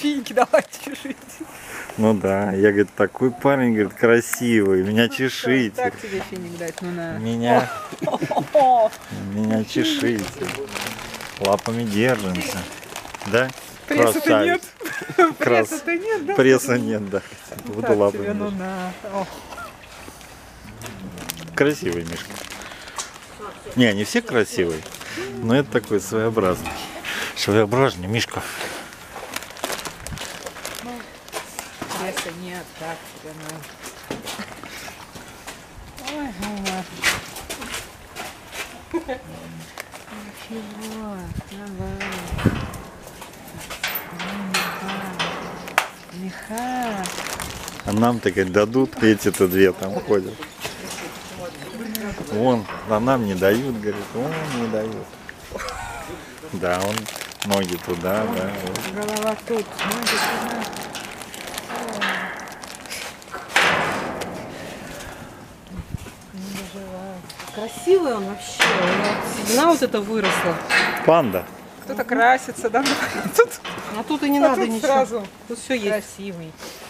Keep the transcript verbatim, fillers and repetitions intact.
ступеньки, давайте жить. Ну да, я, говорит, такой парень, говорит, красивый, меня чешите. Так тебе финик дать, ну на. Меня, меня чешите. Лапами держимся. Да? Пресса-то нет. Крас... Пресса-то нет, да? Пресса нет, да. Буду Так лапами тебе, ну держать. на. О. Красивый Мишка. Не, они все красивые, но это такой своеобразный. Своеобразный Мишка. Пресса нет, так тебе, ну. Ой, мама. Ничего, давай. Миха. А нам-то, говорит, дадут, эти-то две там ходят. Вон, а нам не дают, говорит, вон не дают. Да, он ноги туда, да. Вот. Голова тут, ноги туда. Красивый он вообще. Седина вот это выросла. Панда. Кто-то красится, да? Тут, А тут и не а надо тут ничего. сразу Тут все есть. красивый.